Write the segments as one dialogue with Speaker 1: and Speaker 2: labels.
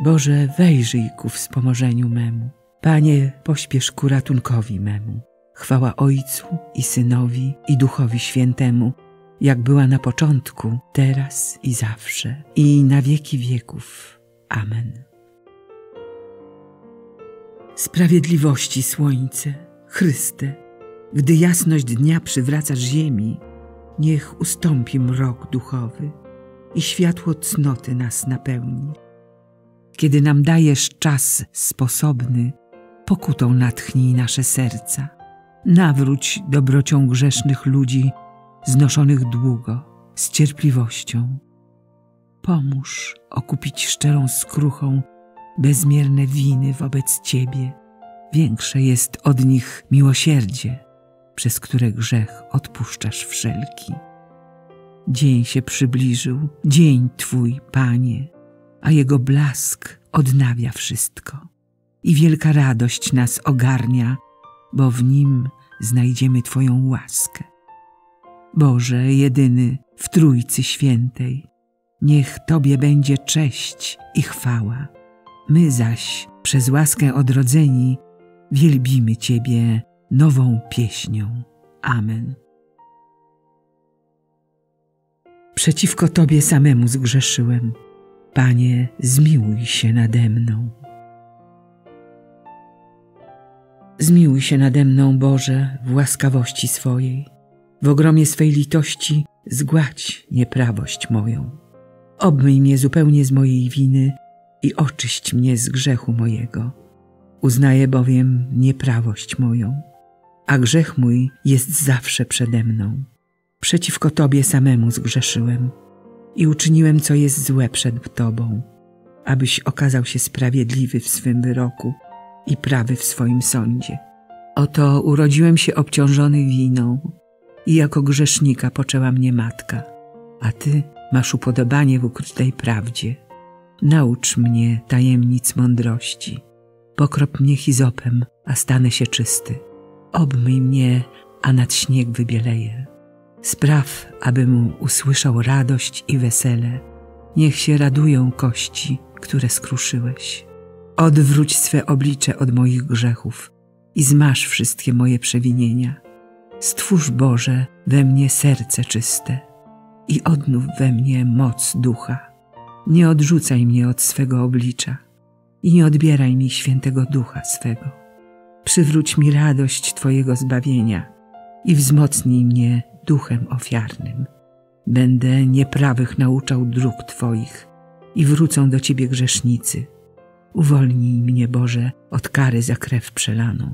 Speaker 1: Boże, wejrzyj ku wspomożeniu memu. Panie, pośpiesz ku ratunkowi memu. Chwała Ojcu i Synowi i Duchowi Świętemu, jak była na początku, teraz i zawsze, i na wieki wieków. Amen. Sprawiedliwości słońce, Chryste, gdy jasność dnia przywracasz ziemi, niech ustąpi mrok duchowy i światło cnoty nas napełni. Kiedy nam dajesz czas sposobny, pokutą natchnij nasze serca. Nawróć dobrocią grzesznych ludzi, znoszonych długo, z cierpliwością. Pomóż okupić szczerą skruchą bezmierne winy wobec Ciebie. Większe jest od nich miłosierdzie, przez które grzech odpuszczasz wszelki. Dzień się przybliżył, dzień Twój, Panie, a jego blask odnawia wszystko. I wielka radość nas ogarnia, bo w nim znajdziemy Twoją łaskę. Boże, jedyny w Trójcy Świętej, niech Tobie będzie cześć i chwała. My zaś, przez łaskę odrodzeni, wielbimy Ciebie nową pieśnią. Amen. Przeciwko Tobie samemu zgrzeszyłem. Panie, zmiłuj się nade mną. Zmiłuj się nade mną, Boże, w łaskawości swojej. W ogromie swej litości zgładź nieprawość moją. Obmyj mnie zupełnie z mojej winy i oczyść mnie z grzechu mojego. Uznaję bowiem nieprawość moją, a grzech mój jest zawsze przede mną. Przeciwko Tobie samemu zgrzeszyłem i uczyniłem, co jest złe przed Tobą, abyś okazał się sprawiedliwy w swym wyroku i prawy w swoim sądzie. Oto urodziłem się obciążony winą i jako grzesznika poczęła mnie matka, a Ty masz upodobanie w ukrytej prawdzie. Naucz mnie tajemnic mądrości. Pokrop mnie hizopem, a stanę się czysty. Obmyj mnie, a nad śnieg wybieleję. Spraw, abym usłyszał radość i wesele. Niech się radują kości, które skruszyłeś. Odwróć swe oblicze od moich grzechów i zmaż wszystkie moje przewinienia. Stwórz, Boże, we mnie serce czyste i odnów we mnie moc ducha. Nie odrzucaj mnie od swego oblicza i nie odbieraj mi świętego ducha swego. Przywróć mi radość Twojego zbawienia i wzmocnij mnie duchem ofiarnym. Będę nieprawych nauczał dróg Twoich i wrócą do Ciebie grzesznicy. Uwolnij mnie, Boże, od kary za krew przelaną.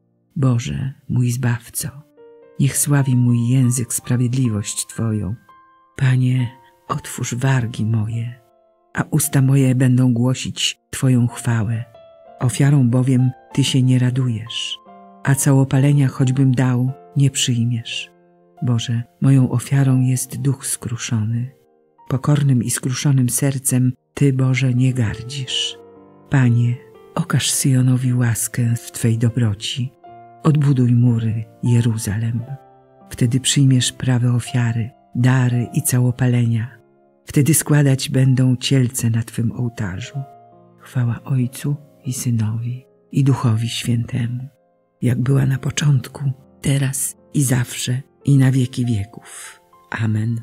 Speaker 1: Boże, mój Zbawco, niech sławi mój język sprawiedliwość Twoją. Panie, otwórz wargi moje, a usta moje będą głosić Twoją chwałę. Ofiarą bowiem Ty się nie radujesz, a całopalenia choćbym dał, nie przyjmiesz. Boże, moją ofiarą jest duch skruszony. Pokornym i skruszonym sercem Ty, Boże, nie gardzisz. Panie, okaż Syjonowi łaskę w Twej dobroci. Odbuduj mury Jeruzalem. Wtedy przyjmiesz prawe ofiary, dary i całopalenia. Wtedy składać będą cielce na Twym ołtarzu. Chwała Ojcu i Synowi i Duchowi Świętemu, jak była na początku, teraz i zawsze, i na wieki wieków. Amen.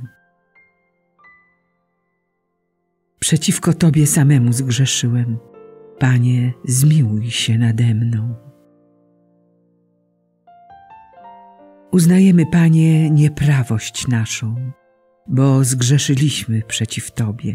Speaker 1: Przeciwko Tobie samemu zgrzeszyłem. Panie, zmiłuj się nade mną. Uznajemy, Panie, nieprawość naszą, bo zgrzeszyliśmy przeciw Tobie.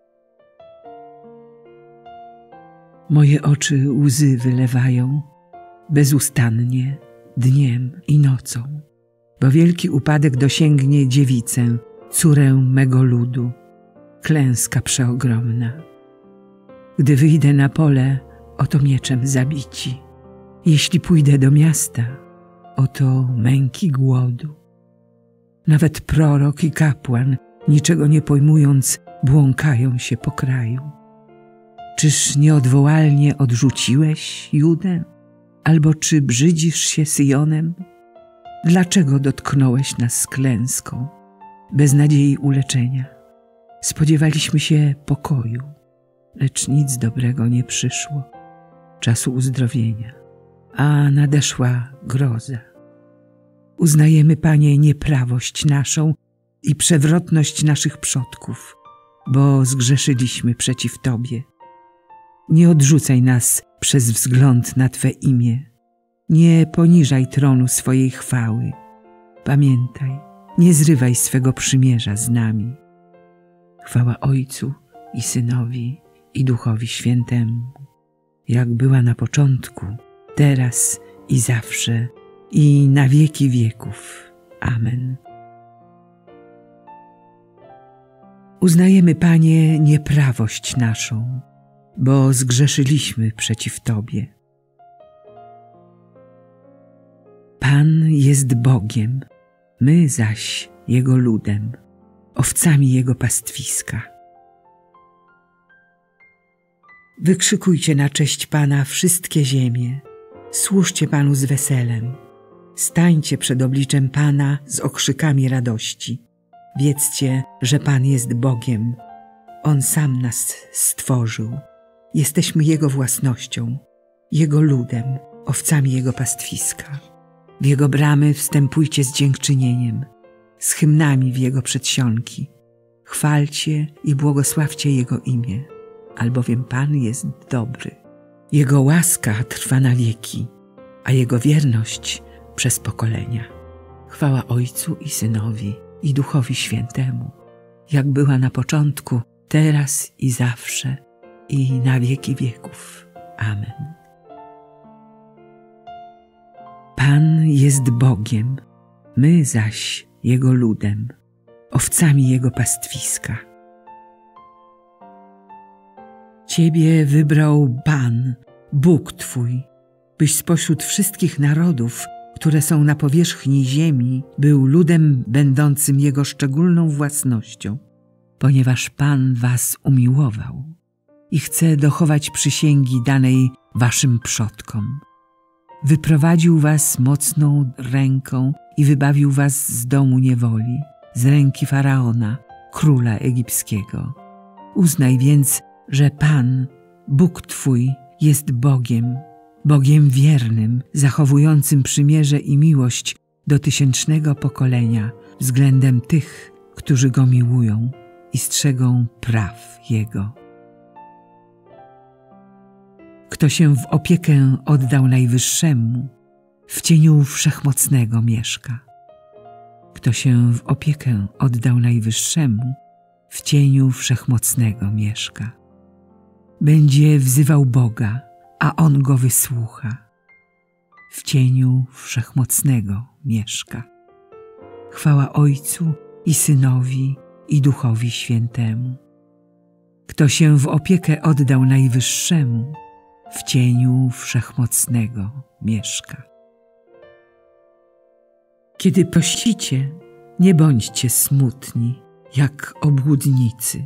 Speaker 1: Moje oczy łzy wylewają bezustannie, dniem i nocą, bo wielki upadek dosięgnie dziewicę, córę mego ludu, klęska przeogromna. Gdy wyjdę na pole, oto mieczem zabici. Jeśli pójdę do miasta, oto męki głodu. Nawet prorok i kapłan, niczego nie pojmując, błąkają się po kraju. Czyż nieodwołalnie odrzuciłeś Judę? Albo czy brzydzisz się Syjonem? Dlaczego dotknąłeś nas klęską, bez nadziei uleczenia? Spodziewaliśmy się pokoju. lecz nic dobrego nie przyszło, czasu uzdrowienia, a nadeszła groza. Uznajemy, Panie, nieprawość naszą i przewrotność naszych przodków, bo zgrzeszyliśmy przeciw Tobie. Nie odrzucaj nas przez wzgląd na Twe imię. Nie poniżaj tronu swojej chwały. Pamiętaj, nie zrywaj swego przymierza z nami. Chwała Ojcu i Synowi, i Duchowi Świętemu, jak była na początku, teraz i zawsze, i na wieki wieków. Amen. Uznajemy, Panie, nieprawość naszą, bo zgrzeszyliśmy przeciw Tobie. Pan jest Bogiem, my zaś Jego ludem, owcami Jego pastwiska. Wykrzykujcie na cześć Pana wszystkie ziemie, służcie Panu z weselem, stańcie przed obliczem Pana z okrzykami radości. Wiedzcie, że Pan jest Bogiem, On sam nas stworzył. Jesteśmy Jego własnością, Jego ludem, owcami Jego pastwiska. W Jego bramy wstępujcie z dziękczynieniem, z hymnami w Jego przedsionki. Chwalcie i błogosławcie Jego imię, albowiem Pan jest dobry. Jego łaska trwa na wieki, a Jego wierność przez pokolenia. Chwała Ojcu i Synowi, i Duchowi Świętemu, jak była na początku, teraz i zawsze, i na wieki wieków. Amen. Pan jest Bogiem, my zaś Jego ludem, owcami Jego pastwiska. Ciebie wybrał Pan, Bóg Twój, byś spośród wszystkich narodów, które są na powierzchni ziemi, był ludem będącym Jego szczególną własnością, ponieważ Pan was umiłował i chce dochować przysięgi danej waszym przodkom. Wyprowadził was mocną ręką i wybawił was z domu niewoli, z ręki Faraona, króla egipskiego. Uznaj więc, że Pan, Bóg Twój, jest Bogiem, Bogiem wiernym, zachowującym przymierze i miłość do tysięcznego pokolenia względem tych, którzy Go miłują i strzegą praw Jego. Kto się w opiekę oddał Najwyższemu, w cieniu Wszechmocnego mieszka. Kto się w opiekę oddał Najwyższemu, w cieniu Wszechmocnego mieszka. Będzie wzywał Boga, a On go wysłucha. W cieniu Wszechmocnego mieszka. Chwała Ojcu i Synowi, i Duchowi Świętemu. Kto się w opiekę oddał Najwyższemu, w cieniu Wszechmocnego mieszka. Kiedy pościcie, nie bądźcie smutni, jak obłudnicy.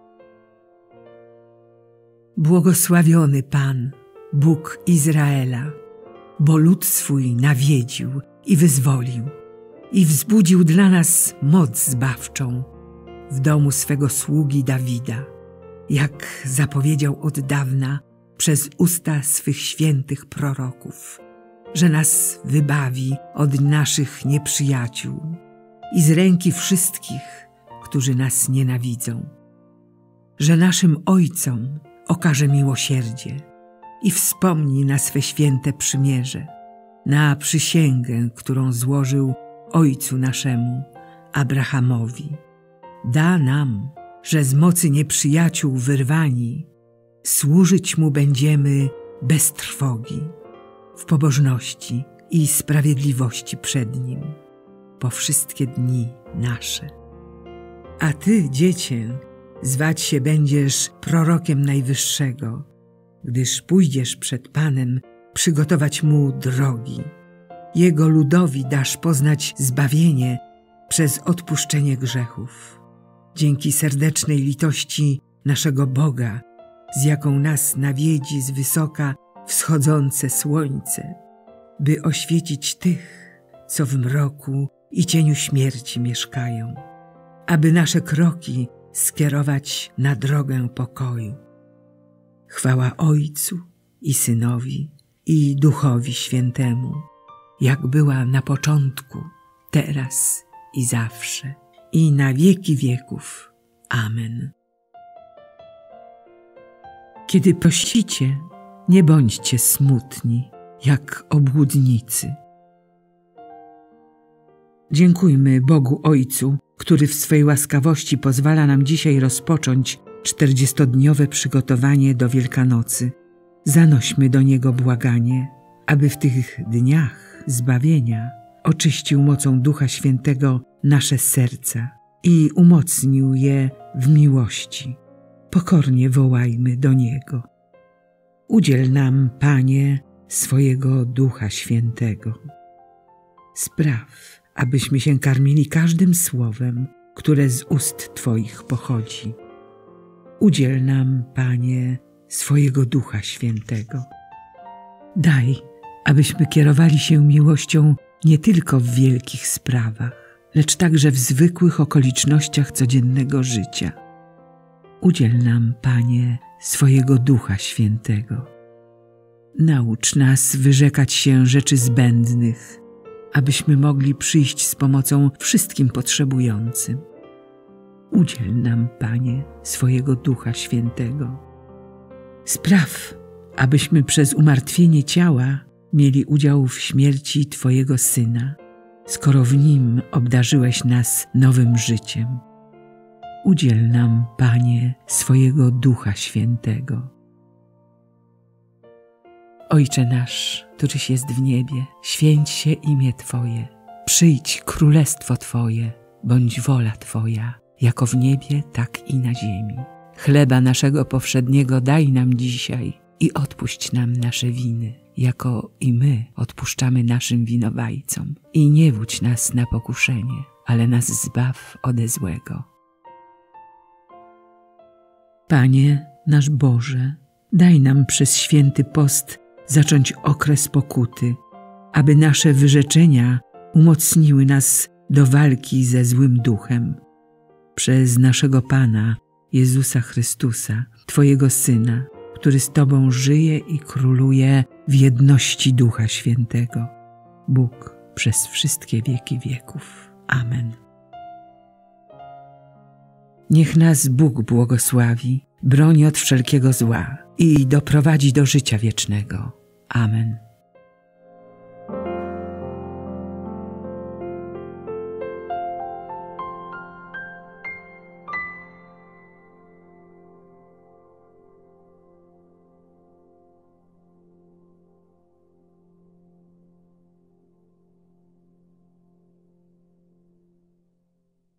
Speaker 1: Błogosławiony Pan, Bóg Izraela, bo lud swój nawiedził i wyzwolił i wzbudził dla nas moc zbawczą w domu swego sługi Dawida, jak zapowiedział od dawna przez usta swych świętych proroków, że nas wybawi od naszych nieprzyjaciół i z ręki wszystkich, którzy nas nienawidzą, że naszym ojcom okaże miłosierdzie i wspomni na swe święte przymierze, na przysięgę, którą złożył ojcu naszemu, Abrahamowi. Da nam, że z mocy nieprzyjaciół wyrwani, służyć Mu będziemy bez trwogi, w pobożności i sprawiedliwości przed Nim, po wszystkie dni nasze. A Ty, Dziecię, zwać się będziesz prorokiem Najwyższego, gdyż pójdziesz przed Panem przygotować Mu drogi. Jego ludowi dasz poznać zbawienie przez odpuszczenie grzechów. Dzięki serdecznej litości naszego Boga, z jaką nas nawiedzi z wysoka wschodzące słońce, by oświecić tych, co w mroku i cieniu śmierci mieszkają, aby nasze kroki skierować na drogę pokoju. Chwała Ojcu i Synowi, i Duchowi Świętemu, jak była na początku, teraz i zawsze, i na wieki wieków. Amen. Kiedy pościcie, nie bądźcie smutni, jak obłudnicy. Dziękujmy Bogu Ojcu, który w swej łaskawości pozwala nam dzisiaj rozpocząć 40-dniowe przygotowanie do Wielkanocy. Zanośmy do Niego błaganie, aby w tych dniach zbawienia oczyścił mocą Ducha Świętego nasze serca i umocnił je w miłości. Pokornie wołajmy do Niego. Udziel nam, Panie, swojego Ducha Świętego. Spraw, abyśmy się karmili każdym słowem, które z ust Twoich pochodzi. Udziel nam, Panie, swojego Ducha Świętego. Daj, abyśmy kierowali się miłością nie tylko w wielkich sprawach, lecz także w zwykłych okolicznościach codziennego życia. Udziel nam, Panie, swojego Ducha Świętego. Naucz nas wyrzekać się rzeczy zbędnych, abyśmy mogli przyjść z pomocą wszystkim potrzebującym. Udziel nam, Panie, swojego Ducha Świętego. Spraw, abyśmy przez umartwienie ciała mieli udział w śmierci Twojego Syna, skoro w Nim obdarzyłeś nas nowym życiem. Udziel nam, Panie, swojego Ducha Świętego. Ojcze nasz, któryś jest w niebie, święć się imię Twoje. Przyjdź królestwo Twoje, bądź wola Twoja, jako w niebie, tak i na ziemi. Chleba naszego powszedniego daj nam dzisiaj i odpuść nam nasze winy, jako i my odpuszczamy naszym winowajcom. I nie wódź nas na pokuszenie, ale nas zbaw ode złego. Panie nasz Boże, daj nam przez święty post zacząć okres pokuty, aby nasze wyrzeczenia umocniły nas do walki ze złym duchem. Przez naszego Pana, Jezusa Chrystusa, Twojego Syna, który z Tobą żyje i króluje w jedności Ducha Świętego. Bóg przez wszystkie wieki wieków. Amen. Niech nas Bóg błogosławi, broni od wszelkiego zła i doprowadzi do życia wiecznego. Amen.